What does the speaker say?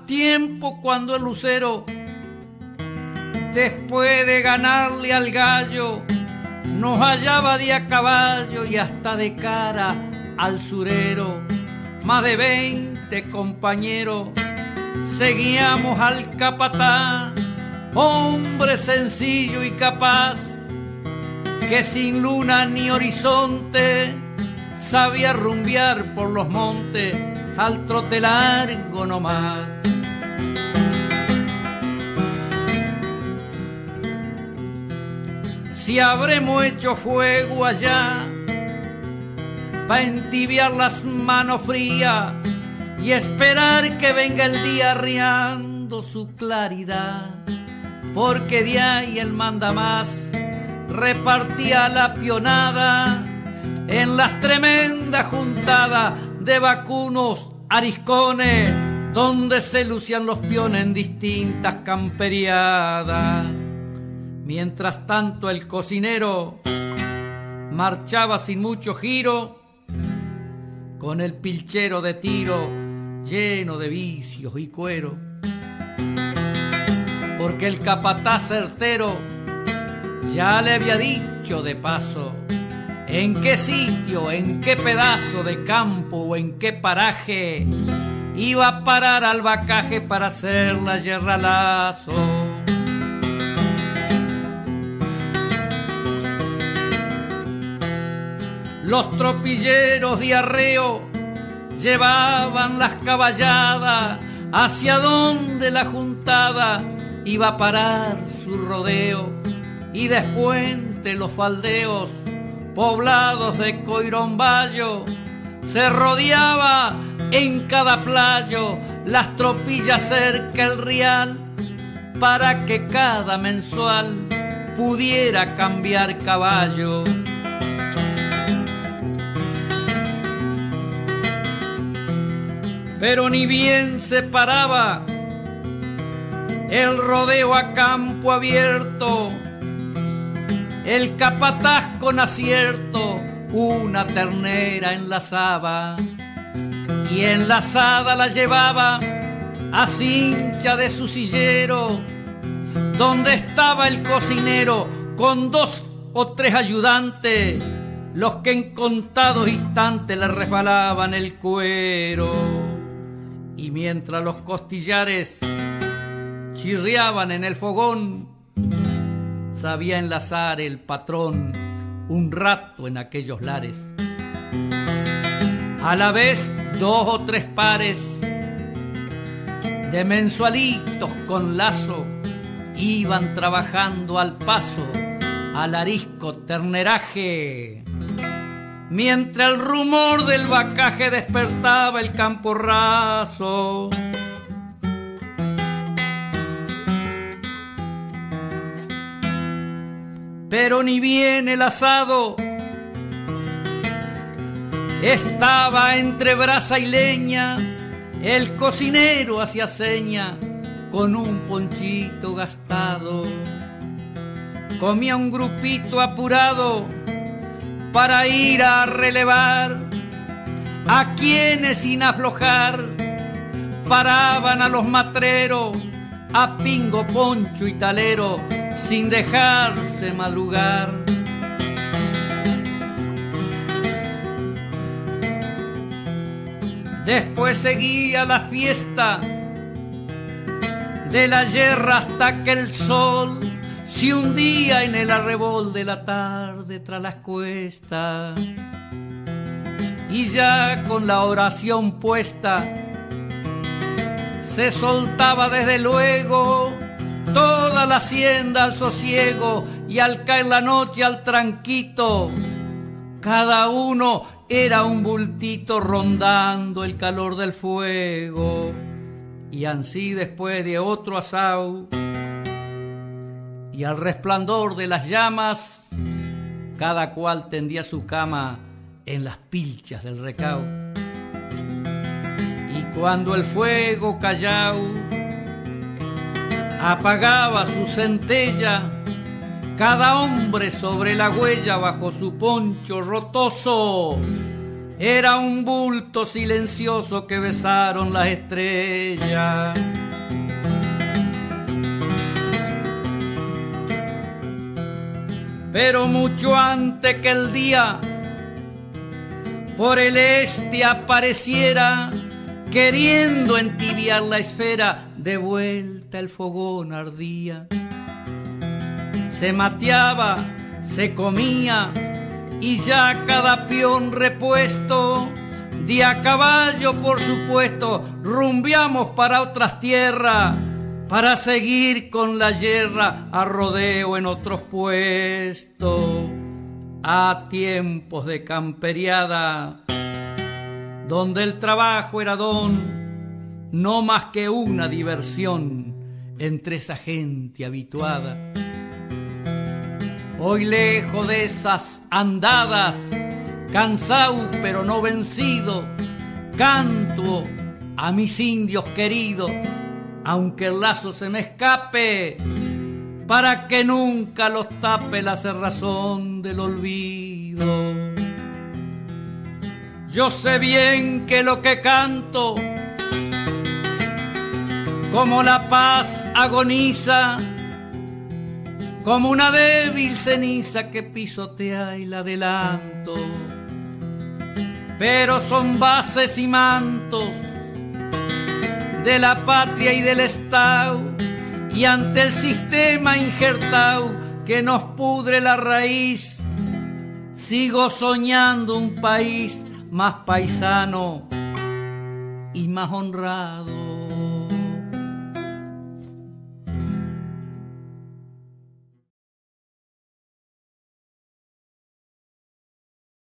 tiempo cuando el lucero, después de ganarle al gallo, nos hallaba de a caballo y hasta de cara al surero. Más de 20 compañeros seguíamos al capataz, hombre sencillo y capaz, que sin luna ni horizonte sabía rumbear por los montes al trote largo nomás. Si habremos hecho fuego allá pa' entibiar las manos frías y esperar que venga el día arriando su claridad, porque de ahí el mandamás repartía la pionada en las tremendas juntadas de vacunos ariscones, donde se lucían los piones en distintas camperiadas. Mientras tanto el cocinero marchaba sin mucho giro, con el pilchero de tiro lleno de vicios y cuero, porque el capataz certero ya le había dicho de paso en qué sitio, en qué pedazo de campo o en qué paraje iba a parar al vacaje para hacer la yerra lazo. Los tropilleros de arreo llevaban las caballadas hacia donde la juntada iba a parar su rodeo, y después entre los faldeos poblados de coiromballo se rodeaba en cada playo las tropillas cerca el rial, para que cada mensual pudiera cambiar caballo. Pero ni bien se paraba el rodeo a campo abierto, el capataz con acierto una ternera enlazaba, y enlazada la llevaba a cincha de su sillero, donde estaba el cocinero con 2 o 3 ayudantes, los que en contados instantes le resbalaban el cuero. Y mientras los costillares chirriaban en el fogón, sabía enlazar el patrón un rato en aquellos lares. A la vez 2 o 3 pares de mensualitos con lazo iban trabajando al paso al arisco terneraje, mientras el rumor del vacaje despertaba el campo raso. Pero ni bien el asado estaba entre brasa y leña, el cocinero hacía seña con un ponchito gastado. Comía un grupito apurado para ir a relevar a quienes sin aflojar paraban a los matreros a pingo, poncho y talero sin dejarse madrugar. Después seguía la fiesta de la yerra hasta que el sol se hundía en el arrebol de la tarde tras las cuestas, y ya con la oración puesta se soltaba desde luego toda la hacienda al sosiego, y al caer la noche al tranquito cada uno era un bultito rondando el calor del fuego. Y ansí después de otro asau y al resplandor de las llamas, cada cual tendía su cama en las pilchas del recao. Y cuando el fuego callao apagaba su centella, cada hombre sobre la huella bajo su poncho rotoso era un bulto silencioso que besaron las estrellas. Pero mucho antes que el día por el este apareciera, queriendo entibiar la esfera, de vuelta el fogón ardía. Se mateaba, se comía, y ya cada peón repuesto, de a caballo por supuesto, rumbiamos para otras tierras, para seguir con la yerra a rodeo en otros puestos. A tiempos de camperiada, donde el trabajo era don, no más que una diversión entre esa gente habituada. Hoy lejos de esas andadas, cansado pero no vencido, canto a mis indios queridos, aunque el lazo se me escape, para que nunca los tape la cerrazón del olvido. Yo sé bien que lo que canto, como la paz agoniza, como una débil ceniza que pisotea el adelanto. Pero son bases y mantos de la patria y del Estado, y ante el sistema injertado que nos pudre la raíz, sigo soñando un país más paisano y más honrado.